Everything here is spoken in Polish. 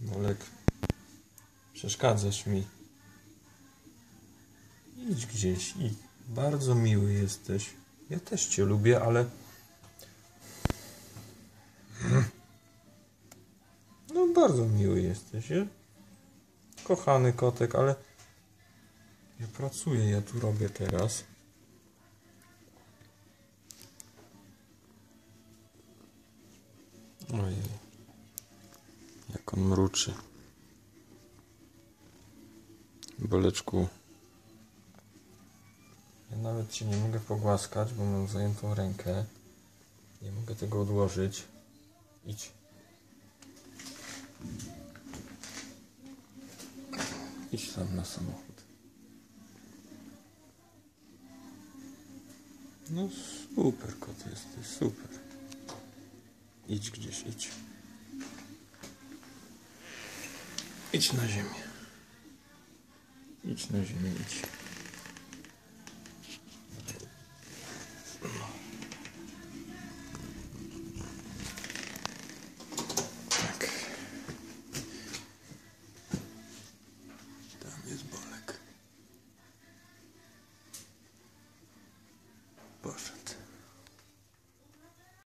Bolek, przeszkadzasz mi. Idź gdzieś, idź. Bardzo miły jesteś. Ja też cię lubię, ale... No bardzo miły jesteś, nie? Kochany kotek, ale... Ja pracuję, ja tu robię teraz. Ojej. Jak on mruczy. Boleczku. Ja nawet cię nie mogę pogłaskać, bo mam zajętą rękę. Nie mogę tego odłożyć. Idź. Idź tam na samochód. No super kot jesteś, super. Idź gdzieś, idź. Idź na ziemię. Idź na ziemię, idź. Tak. Tam jest Bolek. Poszedł.